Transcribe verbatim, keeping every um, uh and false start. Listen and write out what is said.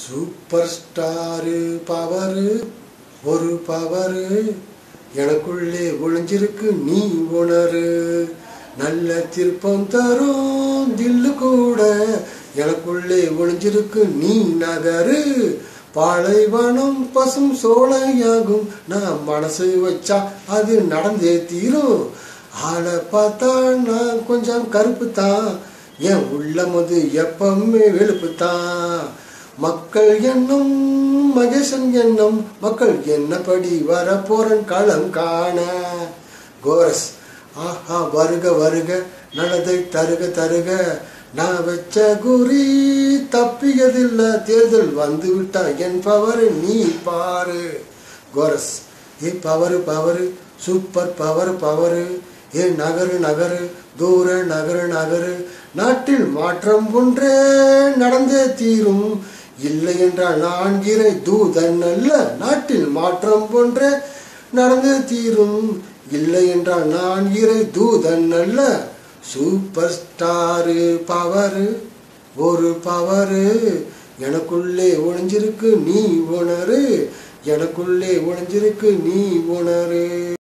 Super star power ஒரு power எனக்குள்ளே ஒளிஞ்சிருக்கு நீ உணரு. நல்ல திருப்பம் தரும் தில்லு கூட எனக்குள்ளே ஒளிஞ்சிருக்கு நீ நகரு. பாலைவனம் பசும் சோலையாகும் நான் மனசு வச்சா அது நடந்தே தீரும். ஆளை பார்த்தா நான் கொஞ்சம் கருப்பு தான், என் உள்ளம் அது எப்பவுமே வெளுப்பு தான். மக்கள் என்னும் மகேசன் என்னும் மக்கள் என்னப்படி வர போறன் களம் காண. கோரஸ் ஆஹா வருக வருக நல்லதை தருக தருக. நான் வச்ச குறி தப்பியதில்ல, தேர்தல் வந்து விட்டா என் பவரு நீ பாரு. கோரஸ் ஏ power power super power power. ஏ நகரு நகரு தூர நகரு நகரு. நாட்டில் மாற்றம் ஒன்றே நடந்தே தீரும், இல்லை என்றால் நான் இறை தூதன் அல்ல. நாட்டில் மாற்றம் ஒன்றே நடந்தே தீரும், இல்லை என்றால் நான் இறை தூதன் அல்ல. சூப்பர் ஸ்டாரு பவரு ஒரு பவரு எனக்குள்ளே ஒளிஞ்சிருக்கு நீ உணரு. எனக்குள்ளே ஒளிஞ்சிருக்கு நீ உணரு.